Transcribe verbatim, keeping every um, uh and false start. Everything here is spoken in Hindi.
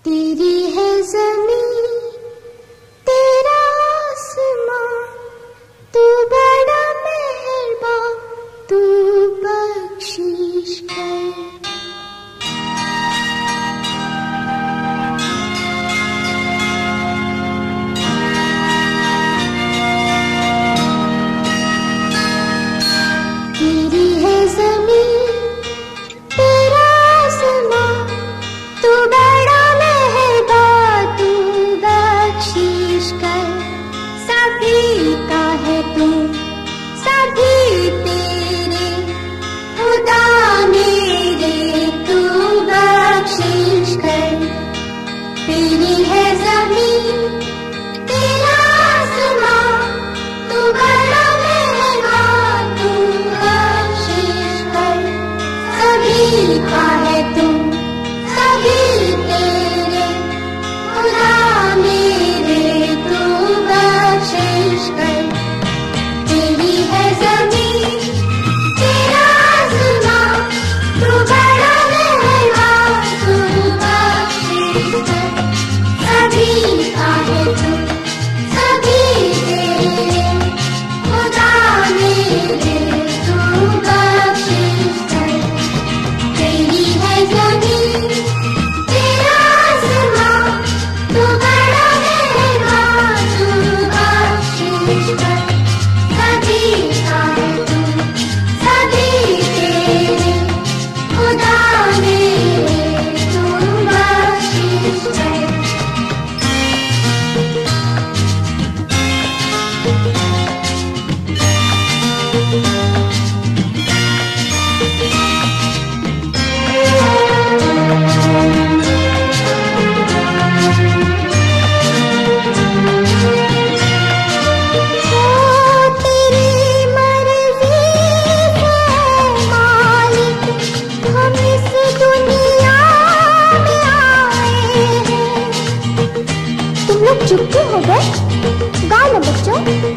तेरी है ज़मीं तेरा आसमां, तू बड़ा मेहरबान, तू बख्शिश कर। तेरी है ज़मीं तेरा आसमां, तू बड़ा मेहरबान, तू बख्शिश कर। सभी का है तू, सभी तेरे, खुदा मेरे तू बख्शिश कर। तेरी है ज़मीं तेरा आसमां, तू बड़ा मेहरबान, तू बख्शिश कर। सभी का है तू, सभी तेरे, खुदा मेरे तू बख्शिश कर। तेरी है ज़मीं तेरा आसमां, तू बड़ा मेहरबान, तू बख्शिश कर। सभी का है तू, सभी तेरे, खुदा मेरे तू बख्शिश कर। तेरी है ज़मीं तेरा आसमां, तू बड़ा मेहरबान, तू बख्शिश कर। सभी का है तू, सभी तेरे, खुदा मेरे तू बख्शिश कर। तेरी मर्ज़ी है मालिक, हम इस दुनिया में आए हैं। तुम लोग चुप क्यों हो गए? गाओ ना बच्चों।